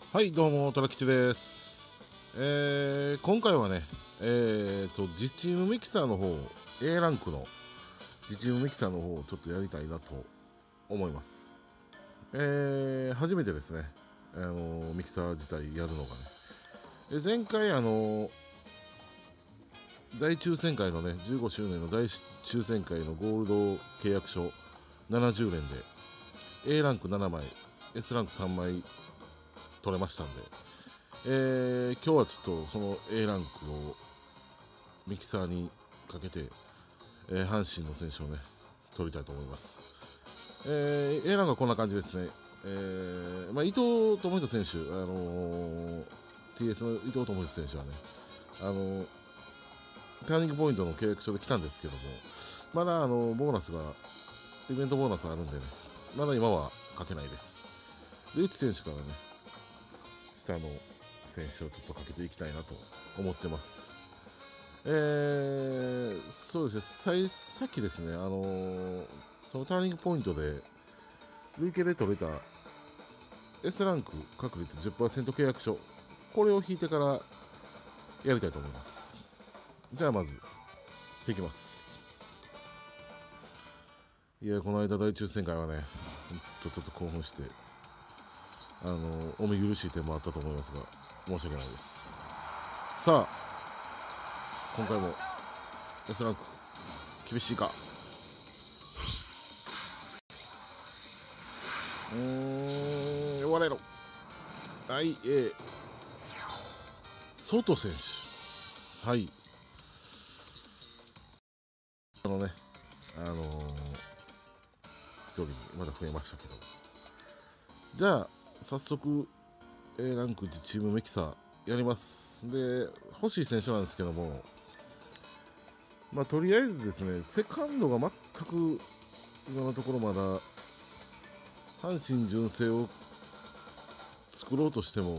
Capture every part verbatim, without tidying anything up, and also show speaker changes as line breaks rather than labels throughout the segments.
はい、どうも、トラ吉です。えー、今回はね、えーと、自チームミキサーの方、A ランクの自チームミキサーの方をちょっとやりたいなと思います。えー、初めてですね、あのー、ミキサー自体やるのがね。で前回、あのー、大抽選会のね、じゅうごしゅうねんの大抽選会のゴールド契約書ななじゅうねんで、A ランクななまい、S ランクさんまい取れましたんで、えー、今日はちょっとその A ランクをミキサーにかけて、えー、阪神の選手をね取りたいと思います。えー、A ランクはこんな感じですね。えーまあ、伊藤智仁選手、あのー、ティーエス の伊藤智仁選手はね、あのー、ターニングポイントの契約書で来たんですけども、まだあのボーナスがイベントボーナスあるんでね、まだ今はかけないです。で、内選手からね、下の選手をちょっとかけていきたいなと思ってます。えー、そうですね、さっきですね、あのー、そのターニングポイントで、累計で取れた S ランク確率 じゅっパーセント 契約書、これを引いてからやりたいと思います。じゃあまず、引きます。いや、この間大抽選会はね、ほんとちょっと興奮して、あのー、お見苦しい点もあったと思いますが、申し訳ないです。さあ、今回も S ランク厳しいか。うーん、我らはい、えー、ソト選手、はい、あのね、あのー、一人まだ増えましたけど、じゃあ早速 A ランク自チームミキサーやります。で、欲しい選手なんですけども、まあとりあえずですね、セカンドが全く今のところまだ阪神純正を作ろうとしても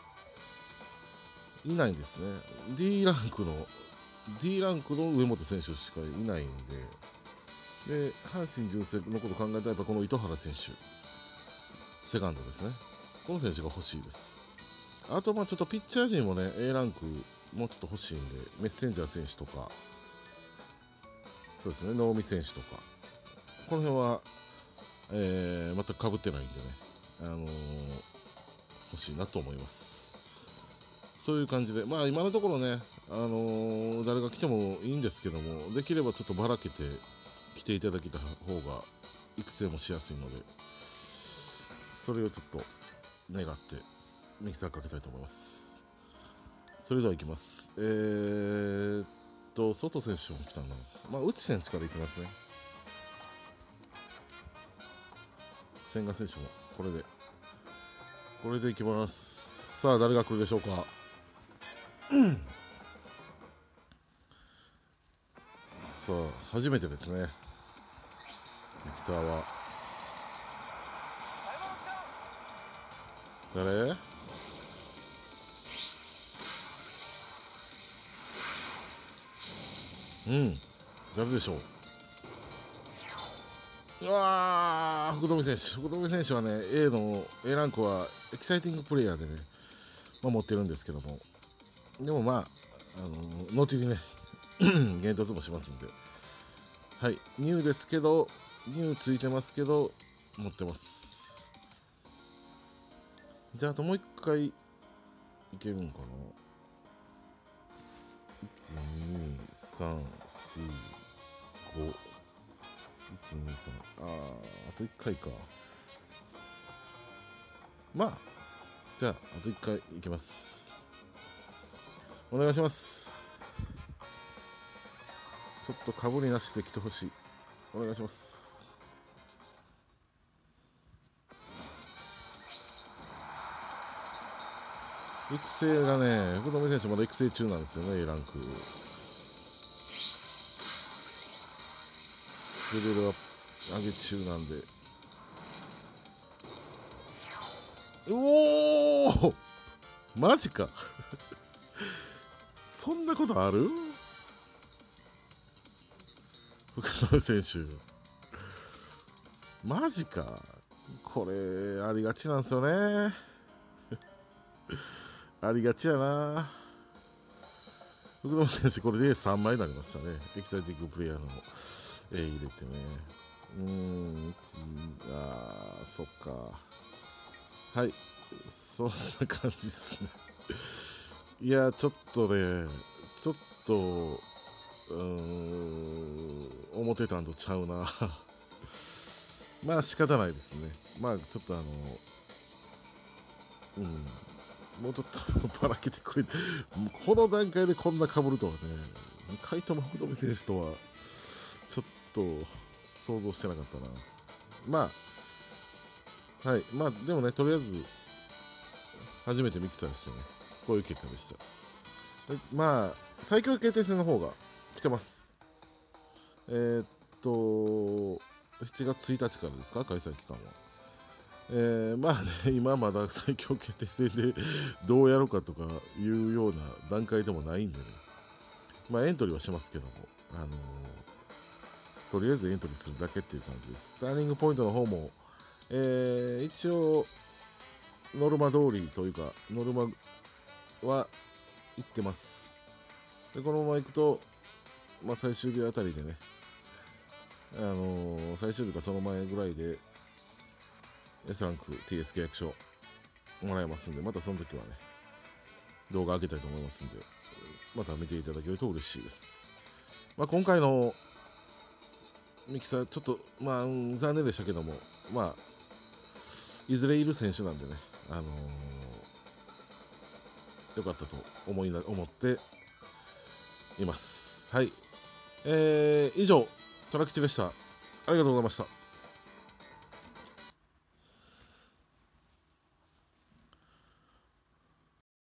いないんですね。 D ランクの D ランクの上本選手しかいないんで、で阪神純正のことを考えたらやっぱこの糸原選手、セカンドですね、この選手が欲しいです。あとまあちょっとピッチャー陣もね A ランクもうちょっと欲しいんで、メッセンジャー選手とか、そうですね、能見選手とか、この辺は、えー、全くかぶってないんでね、あのー、欲しいなと思います。そういう感じで、まあ今のところね、あのー、誰が来てもいいんですけども、できればちょっとばらけて来ていただけた方が育成もしやすいので、それをちょっと願ってミキサーかけたいと思います。それではいきます。えーっと、外選手も来たな。まあ、内選手からいきますね。千賀選手もこれで、これでいきます。さあ、誰が来るでしょうか。うん、さあ、初めてですね、ミキサーは。誰？うん、誰でしょう。うわー、福留選手。福留選手はね、A の A ランクはエキサイティングプレイヤーでね、まあ、持ってるんですけども、でもまあ、あの後にね、限突もしますんで、はい、ニューですけど、ニューついてますけど、持ってます。じゃあ、あともう一回いけるんかな。いち、に、さん、よん、ご、いち、に、さん、あー、あといっかいか。まあ、じゃあ、あといっかいいきます。お願いします。ちょっとかぶりなしで来てほしい。お願いします。育成がね、福留選手まだ育成中なんですよね、A ランク。レベルは上げ中なんで。おおマジかそんなことある？福留選手。マジか。これ、ありがちなんですよね。 ありがちやな。福留選手、これでさんまいになりましたね。エキサイティングプレイヤーの、えー、入れてね。うーん、あー、そっか。はい、そんな感じですね。いや、ちょっとね、ちょっと、うーん、思ってたんとちゃうな。まあ仕方ないですね。まあちょっとあの、うん、もうちょっとばらけてくれ、この段階でこんな被るとはね、にかいとも福留選手とは、ちょっと想像してなかったな。まあ、はい、まあでもね、とりあえず、初めてミキサーしてね、こういう結果でした。でまあ、最強決定戦の方が来てます。えー、っと、しちがつついたちからですか、開催期間は。えー、まあね、今まだ最強決定戦でどうやろうかとかいうような段階でもないんでね、まあエントリーはしますけども、あのー、とりあえずエントリーするだけっていう感じです。スターニングポイントの方も、えー、一応、ノルマ通りというか、ノルマは行ってます。で、このまま行くと、まあ最終日あたりでね、あのー、最終日かその前ぐらいで、S ランク ティーエス 契約書もらえますんで、またその時はね、動画上げたいと思いますんで、また見ていただけると嬉しいです。まあ、今回のミキサー、ちょっと、まあ、うん、残念でしたけども、まあ、いずれいる選手なんでね、あのー、よかったと思いな思っています。はい。えー、以上、トラ吉でした。ありがとうございました。